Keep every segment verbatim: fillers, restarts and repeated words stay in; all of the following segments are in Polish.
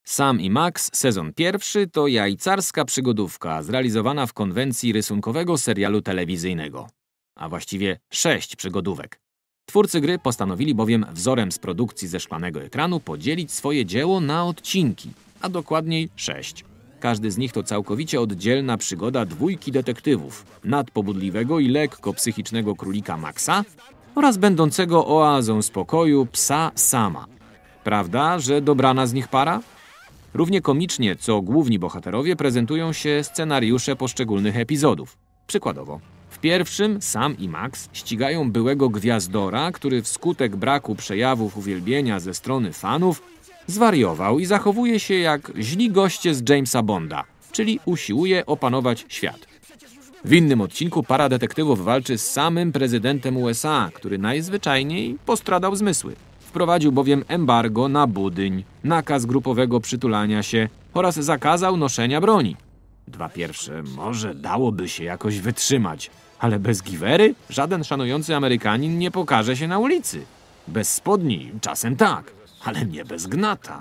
Sam i Max, sezon pierwszy to jajcarska przygodówka zrealizowana w konwencji rysunkowego serialu telewizyjnego. A właściwie sześć przygodówek. Twórcy gry postanowili bowiem wzorem z produkcji ze szklanego ekranu podzielić swoje dzieło na odcinki, a dokładniej sześć. Każdy z nich to całkowicie oddzielna przygoda dwójki detektywów, nadpobudliwego i lekko psychicznego królika Maxa oraz będącego oazą spokoju psa Sama. Prawda, że dobrana z nich para? Równie komicznie, co główni bohaterowie prezentują się scenariusze poszczególnych epizodów. Przykładowo, w pierwszym Sam i Max ścigają byłego gwiazdora, który wskutek braku przejawów uwielbienia ze strony fanów zwariował i zachowuje się jak źli goście z Jamesa Bonda, czyli usiłuje opanować świat. W innym odcinku para detektywów walczy z samym prezydentem U S A, który najzwyczajniej postradał zmysły. Wprowadził bowiem embargo na budyń, nakaz grupowego przytulania się oraz zakazał noszenia broni. Dwa pierwsze może dałoby się jakoś wytrzymać, ale bez giwery żaden szanujący Amerykanin nie pokaże się na ulicy. Bez spodni czasem tak, ale nie bez gnata.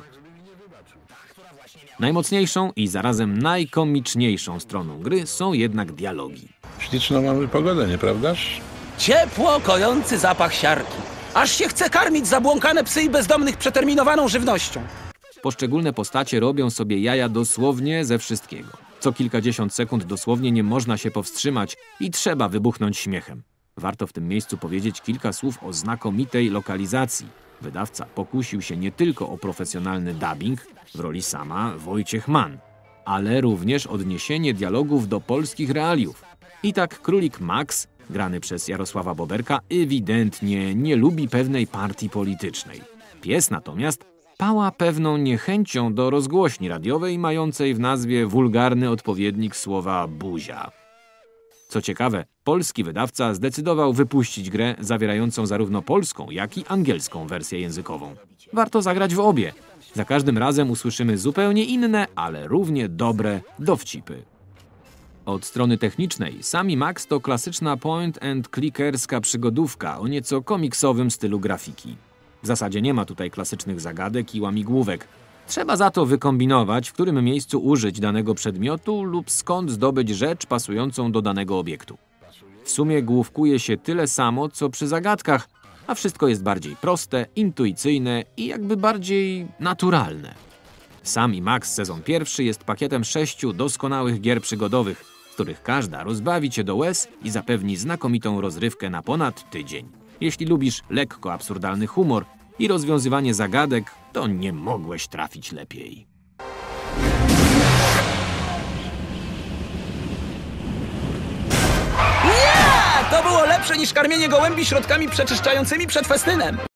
Najmocniejszą i zarazem najkomiczniejszą stroną gry są jednak dialogi. Śliczną mamy pogodę, nieprawdaż? Ciepło, kojący zapach siarki. Aż się chce karmić zabłąkane psy i bezdomnych przeterminowaną żywnością. Poszczególne postacie robią sobie jaja dosłownie ze wszystkiego. Co kilkadziesiąt sekund dosłownie nie można się powstrzymać i trzeba wybuchnąć śmiechem. Warto w tym miejscu powiedzieć kilka słów o znakomitej lokalizacji. Wydawca pokusił się nie tylko o profesjonalny dubbing w roli Sama Wojciech Mann, ale również odniesienie dialogów do polskich realiów. I tak królik Max, grany przez Jarosława Boberka, ewidentnie nie lubi pewnej partii politycznej. Pies natomiast pała pewną niechęcią do rozgłośni radiowej mającej w nazwie wulgarny odpowiednik słowa buzia. Co ciekawe, polski wydawca zdecydował wypuścić grę zawierającą zarówno polską, jak i angielską wersję językową. Warto zagrać w obie. Za każdym razem usłyszymy zupełnie inne, ale równie dobre dowcipy. Od strony technicznej Sam i Max to klasyczna point-and-clickerska przygodówka o nieco komiksowym stylu grafiki. W zasadzie nie ma tutaj klasycznych zagadek i łamigłówek. Trzeba za to wykombinować, w którym miejscu użyć danego przedmiotu lub skąd zdobyć rzecz pasującą do danego obiektu. W sumie główkuje się tyle samo, co przy zagadkach, a wszystko jest bardziej proste, intuicyjne i jakby bardziej naturalne. Sam i Max sezon pierwszy jest pakietem sześciu doskonałych gier przygodowych, z których każda rozbawi cię do łez i zapewni znakomitą rozrywkę na ponad tydzień. Jeśli lubisz lekko absurdalny humor i rozwiązywanie zagadek, to nie mogłeś trafić lepiej. Nie! To było lepsze niż karmienie gołębi środkami przeczyszczającymi przed festynem.